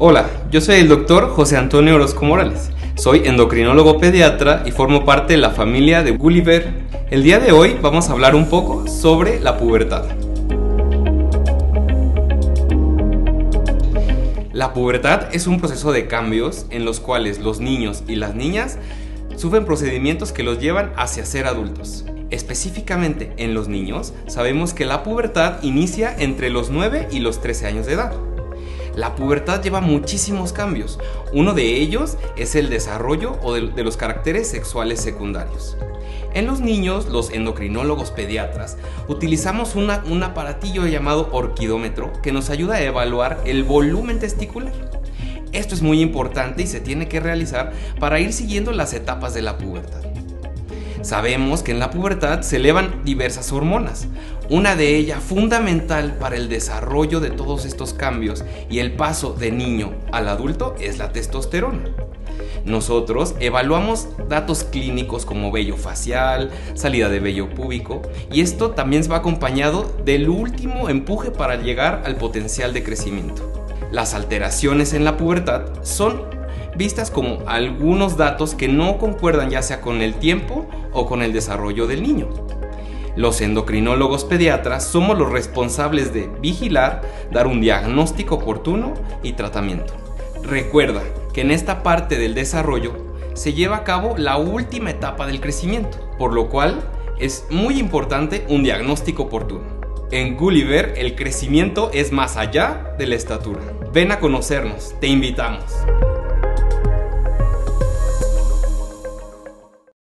Hola, yo soy el doctor José Antonio Orozco Morales. Soy endocrinólogo pediatra y formo parte de la familia de Gulliver. El día de hoy vamos a hablar un poco sobre la pubertad. La pubertad es un proceso de cambios en los cuales los niños y las niñas sufren procedimientos que los llevan hacia ser adultos. Específicamente en los niños, sabemos que la pubertad inicia entre los 9 y los 13 años de edad. La pubertad lleva muchísimos cambios. Uno de ellos es el desarrollo de los caracteres sexuales secundarios. En los niños, los endocrinólogos pediatras utilizamos un aparatillo llamado orquidómetro que nos ayuda a evaluar el volumen testicular. Esto es muy importante y se tiene que realizar para ir siguiendo las etapas de la pubertad. Sabemos que en la pubertad se elevan diversas hormonas. Una de ellas fundamental para el desarrollo de todos estos cambios y el paso de niño al adulto es la testosterona. Nosotros evaluamos datos clínicos como vello facial, salida de vello púbico, y esto también va acompañado del último empuje para llegar al potencial de crecimiento. Las alteraciones en la pubertad son vistas como algunos datos que no concuerdan ya sea con el tiempo o con el desarrollo del niño. Los endocrinólogos pediatras somos los responsables de vigilar, dar un diagnóstico oportuno y tratamiento. Recuerda que en esta parte del desarrollo se lleva a cabo la última etapa del crecimiento, por lo cual es muy importante un diagnóstico oportuno. En Gulliver el crecimiento es más allá de la estatura. Ven a conocernos, te invitamos.